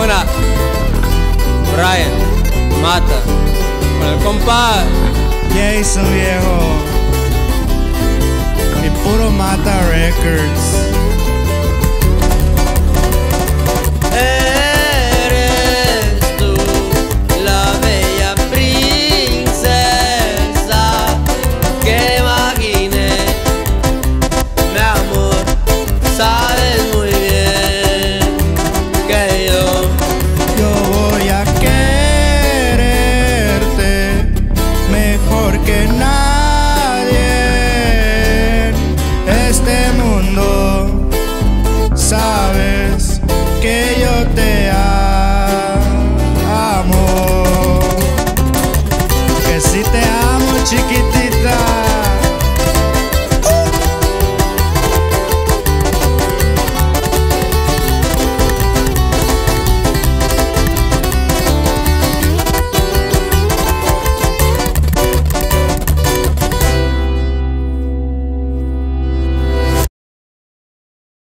buena. Brian Mata. Con el compa Jason, viejo. Y puro Mata Records. Eres tú la bella princesa que imaginé. Mi amor, sabes muy bien que yo voy a quererte mejor que nadie en este mundo. Sabes que yo te amo, que si te amo, chiquitín.